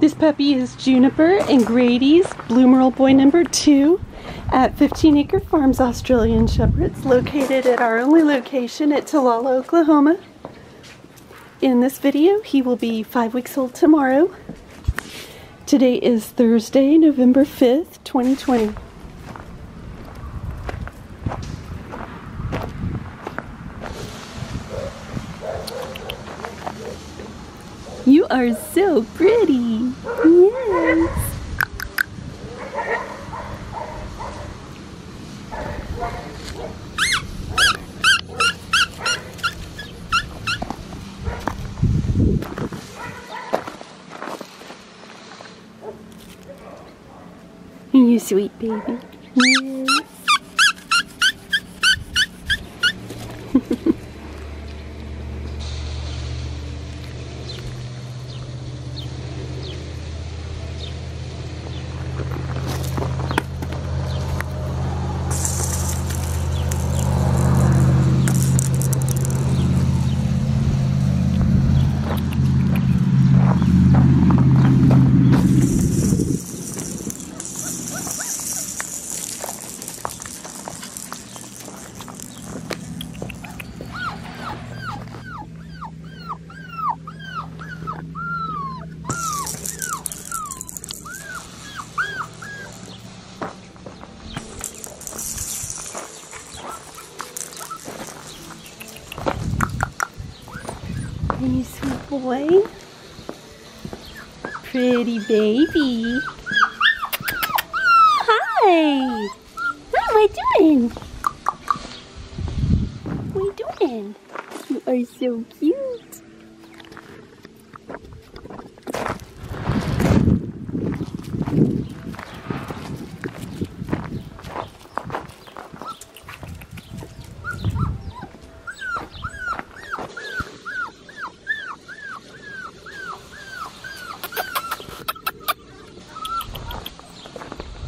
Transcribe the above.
This puppy is Juniper and Grady's Blue Merle boy number 2 at 15 Acre Farms Australian Shepherds, located at our only location at Talala, Oklahoma. In this video, he will be 5 weeks old tomorrow. Today is Thursday, November 5th, 2020. You are so pretty. Yes. You sweet baby. Yes. You sweet boy. Pretty baby. Hi. What am I doing? What are you doing? You are so cute.